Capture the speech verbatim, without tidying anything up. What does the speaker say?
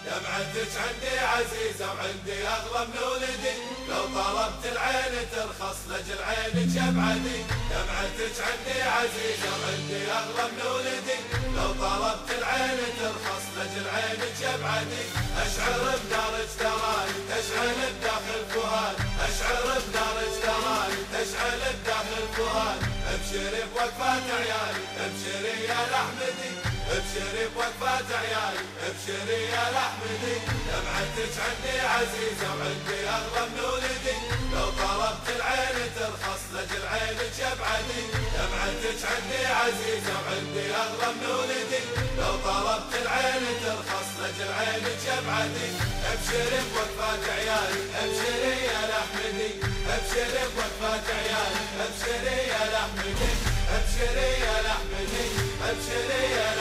دمعتك عندي عزيزة وعندي أغلى من ولدي، لو طلبت العين ترخص لجل عينك يبعدي. دمعتك عندي عزيزة وعندي أغلى من ولدي، لو طلبت العين ترخص لجل عينك يبعدي. أشعر بنارك تراني تشعل بداخل فؤاد، أشعر بنارك تراني تشعل بداخل فؤاد. ابشري بوقفات عيالي ابشري يا الأحمدي، ابشري بوقفات عيالي ابشري يا الأحمدي. دمعتك عندي عزيزة وعندي أغلى من ولدي، لو طلبت العين ترخص لجل عينك يبعدي. دمعتك عندي عزيزة وعندي أغلى من ولدي، لو طلبت العين ترخص لجل عينك يبعدي. ابشري بوقفات عيالي ابشري يا الأحمدي، ابشري بوقفات عيالي ابشري يا الأحمدي، ابشري يا الأحمدي ابشري يا